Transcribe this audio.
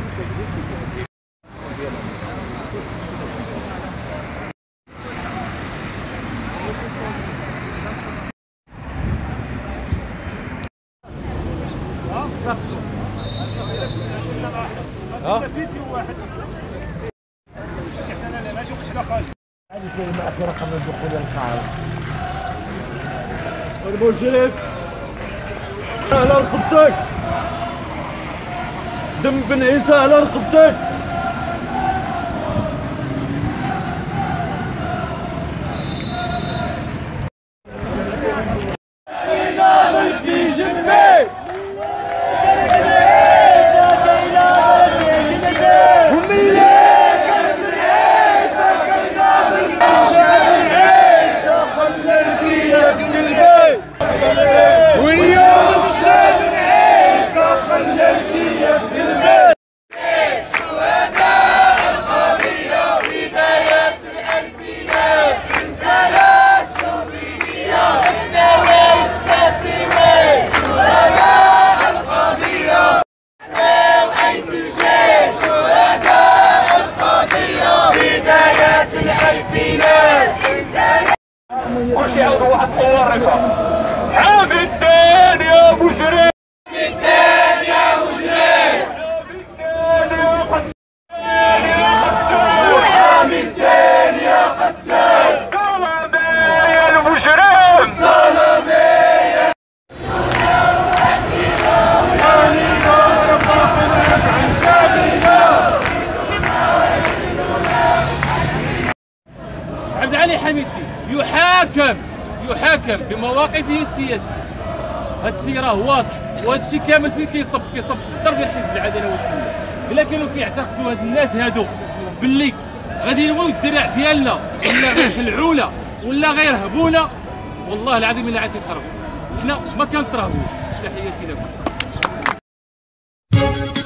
فيديو واحد انا ماشي وحده خالد هذه كلمه اخيره قبل الدخول للقاعه. المشرف على رقبتك، دم بن عيسى على رقبتك. في جنبي واليوم الشاب عيسى خلى الدنيا في قلبي. شهداء القضية بداية الألفينات انزلت شوفينية مستوى الساسيمات. شهداء القضية وأنت الجيش. شهداء القضية بداية الألفينات انزلت. كل شيء عنده واحد طوارفة. حامي الدين يا مجرم، حامي الدين يا مجرم، حامي الدين يا قتال، ظلمي يا المجرم، ظلمي يا عبد العلي حميدي يحاكم بمواقفه السياسيه. هذا الشيء راه واضح، وهذا الشيء كامل فين كيصب في التربيه الحزب العداله والتنميه. الا كانوا كيعتقدوا هاد الناس هادو باللي غادي يلويو الدرع ديالنا ولا غيخلعونا ولا غيرهبونا، والله العظيم الا عاد يخربوا. حنا ما كنترهبوش. تحياتي لكم.